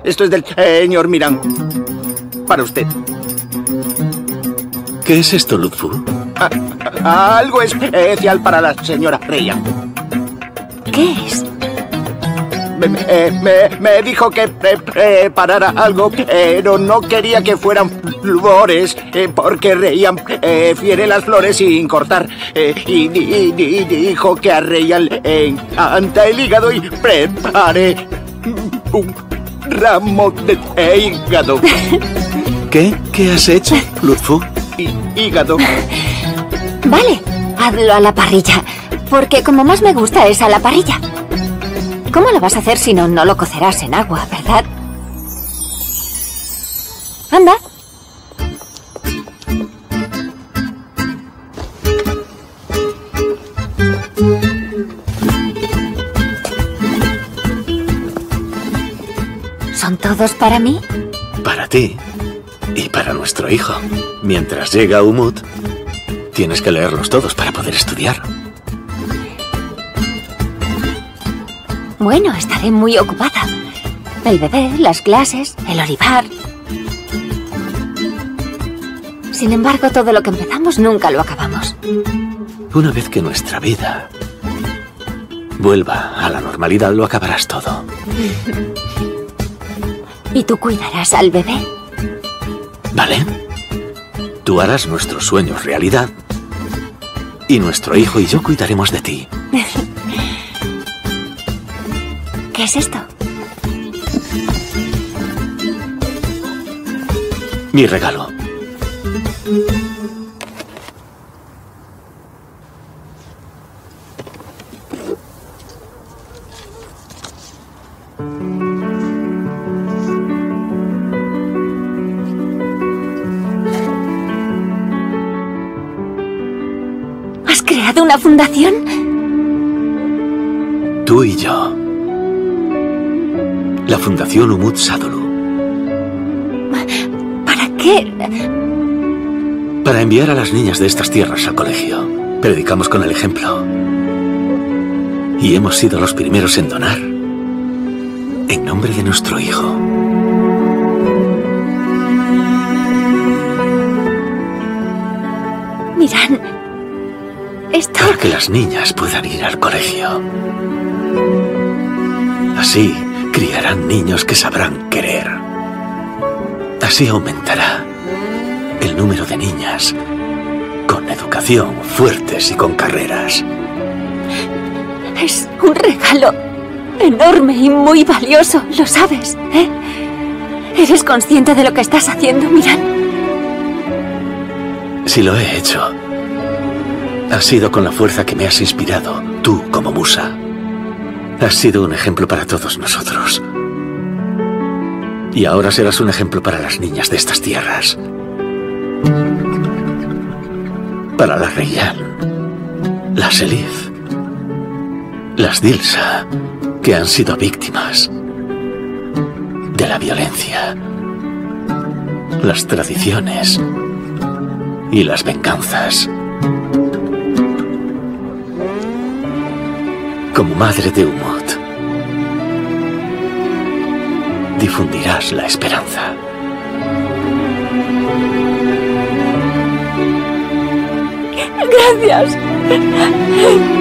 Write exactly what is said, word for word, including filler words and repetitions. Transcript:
Esto es del señor Miran. Para usted. ¿Qué es esto, Lutfu? Ah, ah, algo especial para la señora Reyan. ¿Qué es? Me, me, me, me dijo que pre preparara algo, pero no quería que fueran flores, eh, porque Reyan prefiere las flores sin cortar. Eh, y, y, y dijo que a Reyan le encanta el hígado y preparé un ramo de hígado. ¿Qué? ¿Qué has hecho, Lutfu? Hí hígado. Vale, hazlo a la parrilla, porque como más me gusta es a la parrilla. ¿Cómo lo vas a hacer si no, no lo cocerás en agua, verdad? Anda. ¿Son todos para mí? Para ti y para nuestro hijo. Mientras llega Umut, tienes que leerlos todos para poder estudiar. Bueno, estaré muy ocupada. El bebé, las clases, el olivar. Sin embargo, todo lo que empezamos nunca lo acabamos. Una vez que nuestra vida vuelva a la normalidad, lo acabarás todo. ¿Y tú cuidarás al bebé? ¿Vale? Tú harás nuestros sueños realidad y nuestro hijo y yo cuidaremos de ti. ¿Qué es esto? Mi regalo. ¿Has creado una fundación? Tú y yo. La Fundación Umut Sadolu. ¿Para qué? Para enviar a las niñas de estas tierras al colegio. Predicamos con el ejemplo. Y hemos sido los primeros en donar. En nombre de nuestro hijo. Miran, esto... Para que las niñas puedan ir al colegio. Así criarán niños que sabrán querer. Así aumentará el número de niñas con educación, fuertes y con carreras. Es un regalo enorme y muy valioso, lo sabes, ¿eh? ¿Eres consciente de lo que estás haciendo, Miran? Si lo he hecho, ha sido con la fuerza que me has inspirado, tú como musa. Has sido un ejemplo para todos nosotros. Y ahora serás un ejemplo para las niñas de estas tierras. Para la Reyan, las Elif, las Dilsa, que han sido víctimas de la violencia, las tradiciones y las venganzas. Como madre de Umut, difundirás la esperanza. Gracias.